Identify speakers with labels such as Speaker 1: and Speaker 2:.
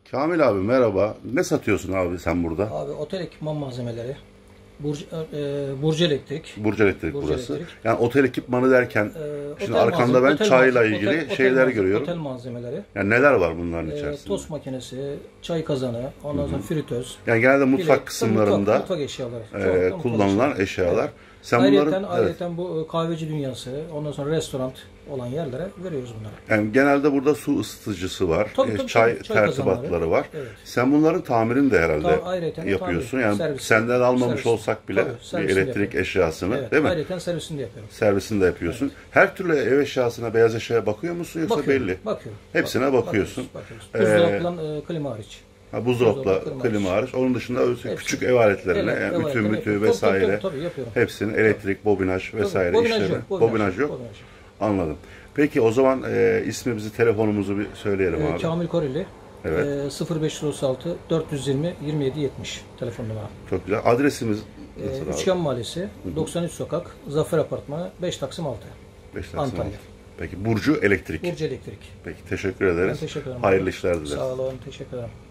Speaker 1: Kamil abi merhaba. Ne satıyorsun abi sen burada?
Speaker 2: Abi otel ekipman malzemeleri, Burcu Elektrik.
Speaker 1: Burcu Elektrik
Speaker 2: Burcu
Speaker 1: burası.
Speaker 2: Elektrik.
Speaker 1: Yani otel ekipmanı derken şimdi
Speaker 2: Otel
Speaker 1: arkanda ben
Speaker 2: otel
Speaker 1: çayla
Speaker 2: malzeme-
Speaker 1: ilgili
Speaker 2: otel
Speaker 1: şeyler
Speaker 2: malzeme-
Speaker 1: görüyorum.
Speaker 2: Otel malzemeleri,
Speaker 1: Yani neler var bunların içerisinde?
Speaker 2: tost makinesi, çay kazanı, ondan sonra fritöz.
Speaker 1: Yani genelde mutfak
Speaker 2: bilek,
Speaker 1: kısımlarında
Speaker 2: mutfak eşyaları. Çoğunlukla mutfak
Speaker 1: kullanılan eşyalar.
Speaker 2: Evet.
Speaker 1: Sen
Speaker 2: Ayrıyeten,
Speaker 1: bunların
Speaker 2: ayrıyeten bu kahveci dünyası, ondan sonra restoran olan yerlere veriyoruz bunları.
Speaker 1: yani genelde burada su ısıtıcısı var,
Speaker 2: Tabii,
Speaker 1: çay
Speaker 2: çay
Speaker 1: tertibatları
Speaker 2: kazanları.
Speaker 1: var.
Speaker 2: Evet.
Speaker 1: Sen bunların tamirini de herhalde
Speaker 2: Ayrıyeten
Speaker 1: yapıyorsun.
Speaker 2: tamir,
Speaker 1: Yani
Speaker 2: servis,
Speaker 1: senden almamış
Speaker 2: servis.
Speaker 1: olsak bile
Speaker 2: Tabii,
Speaker 1: bir
Speaker 2: servisini
Speaker 1: elektrik
Speaker 2: yapıyorum.
Speaker 1: eşyasını,
Speaker 2: Evet,
Speaker 1: değil mi?
Speaker 2: ayrıyeten servisini de yapıyorum.
Speaker 1: Servisini de yapıyorsun. Her türlü ev eşyasına, beyaz eşyaya bakıyor musun yoksa
Speaker 2: Bakıyorum,
Speaker 1: belli?
Speaker 2: bakıyorum.
Speaker 1: Hepsine bakıyorsun.
Speaker 2: Bakıyoruz. Buzdolapla klima hariç.
Speaker 1: Buzdolapla,
Speaker 2: klima
Speaker 1: klima hariç. Onun dışında
Speaker 2: Hepsi.
Speaker 1: küçük ev aletlerine,
Speaker 2: Evet,
Speaker 1: yani
Speaker 2: ev
Speaker 1: ütü,
Speaker 2: aletleri
Speaker 1: mütü
Speaker 2: yapıyorum.
Speaker 1: vesaire.
Speaker 2: Tabii, yapıyorum.
Speaker 1: Hepsinin elektrik, bobinaj vesaire
Speaker 2: Bobinaj
Speaker 1: işlemi.
Speaker 2: yok,
Speaker 1: Bobinaj yok.
Speaker 2: bobinaj.
Speaker 1: Anladım. Peki o zaman ismimizi, telefonumuzu bir söyleyelim abi.
Speaker 2: Kamil Koreli.
Speaker 1: Evet.
Speaker 2: 0536 420 27 70 telefon numaram.
Speaker 1: Çok güzel. Adresimiz nasıl abi?
Speaker 2: Üçgen Mahallesi, 93 Sokak, Zafer Apartmanı, 5 Taksim 6.
Speaker 1: Beşiktaş
Speaker 2: Antalya.
Speaker 1: Sınavı. Peki Burcu Elektrik.
Speaker 2: Burcu Elektrik.
Speaker 1: Peki teşekkür ederiz.
Speaker 2: Ben teşekkür ederim.
Speaker 1: Hayırlı işler dileriz.
Speaker 2: Sağ olun, teşekkür ederim.